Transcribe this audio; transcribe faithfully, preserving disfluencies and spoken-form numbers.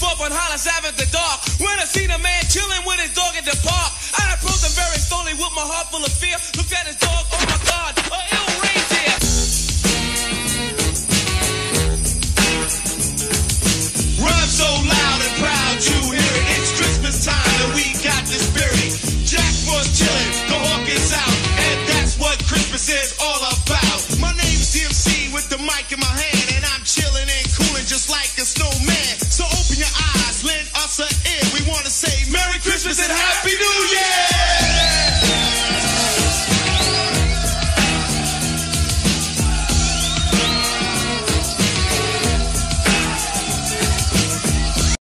off on Hollis Avenue at the dark. When I seen a man chilling with his dog at the park, I approached him very slowly with my heart full of fear. Look